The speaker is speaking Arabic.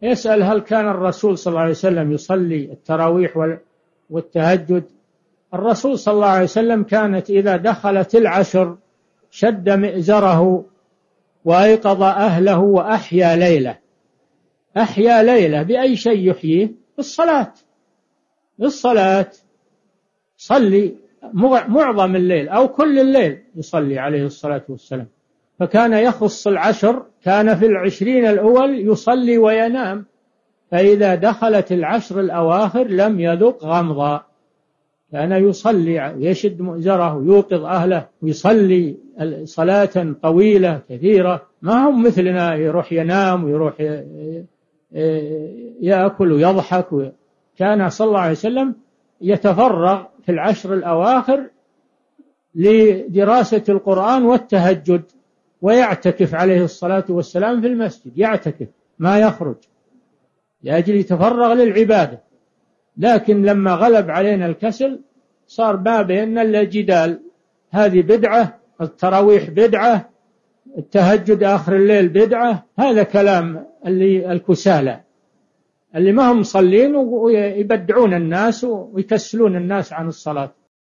يسأل هل كان الرسول صلى الله عليه وسلم يصلي التراويح والتهجد؟ الرسول صلى الله عليه وسلم كانت إذا دخلت العشر شد مئزره وأيقظ أهله وأحيا ليلة. أحيا ليلة بأي شيء يحييه؟ بالصلاة. صلي معظم الليل أو كل الليل يصلي عليه الصلاة والسلام. فكان يخص العشر، كان في 20 الأول يصلي وينام، فإذا دخلت العشر الأواخر لم يذق غمضا، كان يصلي يشد مؤزره يوقظ أهله ويصلي صلاة طويلة كثيرة. ما هم مثلنا يروح ينام ويروح يأكل ويضحك. كان صلى الله عليه وسلم يتفرغ في العشر الأواخر لدراسة القرآن والتهجد، ويعتكف عليه الصلاة والسلام في المسجد، يعتكف ما يخرج لأجل يتفرغ للعبادة. لكن لما غلب علينا الكسل صار ما بيننا إلا جدال، هذه بدعة، التراويح بدعة، التهجد آخر الليل بدعة. هذا كلام اللي الكسالى اللي ما هم مصلين ويبدعون الناس ويكسلون الناس عن الصلاة.